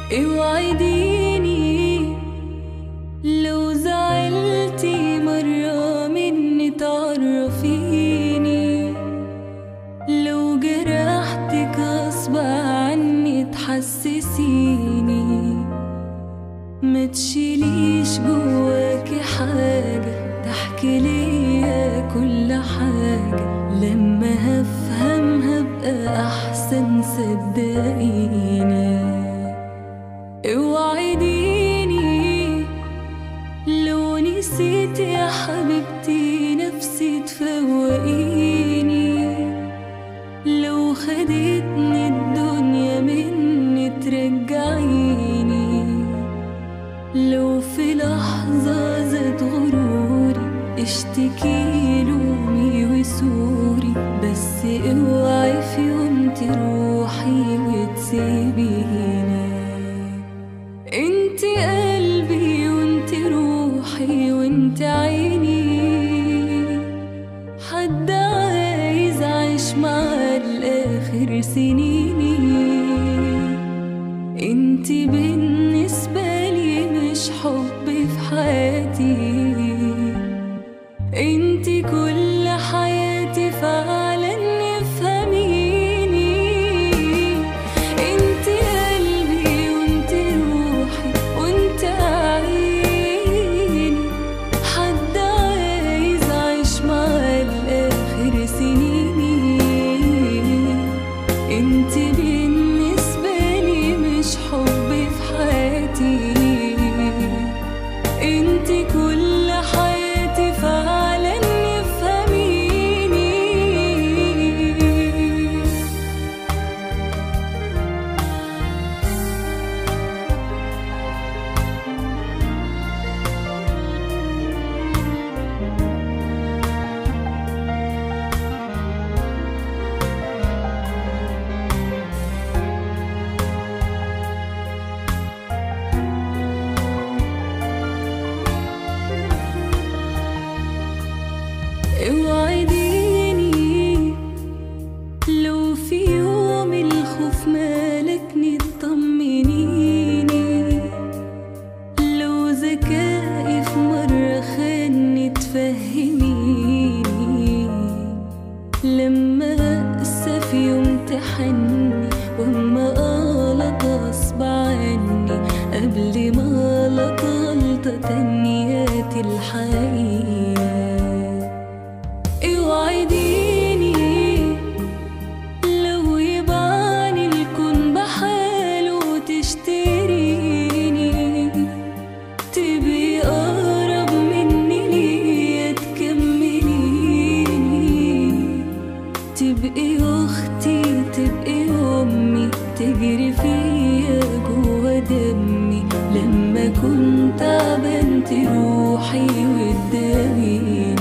اوعديني لو زعلتي مرة مني تعرفيني، لو جرحتك غصب عني تحسسيني، ما تشيليش جواكي حاجة، تحكي ليا كل حاجة، لما هفهم هبقى أحسن صدقيني. اوعديني لو نسيتي يا حبيبتي نفسي تفوقيني، لو خدتني الدنيا مني ترجعيني، لو في لحظة زاد غروري اشتكي لومي وسوري، بس اوعي في يوم تروحي وتسيبيني. انت قلبي وانت روحي وانت عيني، حد عايز اعيش معاه لاخر سنيني. انت بالنسبة لي مش حب في حياتي، انت كل حياتي فعلا افهميني. انت قلبي وانت روحي وانت عيني، حد عايز اعيش معاه لاخر سنيني. انت بالنسبة لي مش حب في حياتي، انت كل حياتي فعلا افهميني. اوعديني لو في يوم الخوف مالكني تطمنيني، لو ذكائي في مرة خاني تفهميني، لما أقسى في يوم تحني وأما غلط غصب عني، قبل ما غلط غلطة تانية الحقيقة. اوعديني لو يبعني الكون بحاله وتشتريني، تبقي أقرب مني ليا تكمليني، تبقي أختي تبقي أمي، تجري فيا جوا دمي، لما كنت تعبان تروحي وتداويني.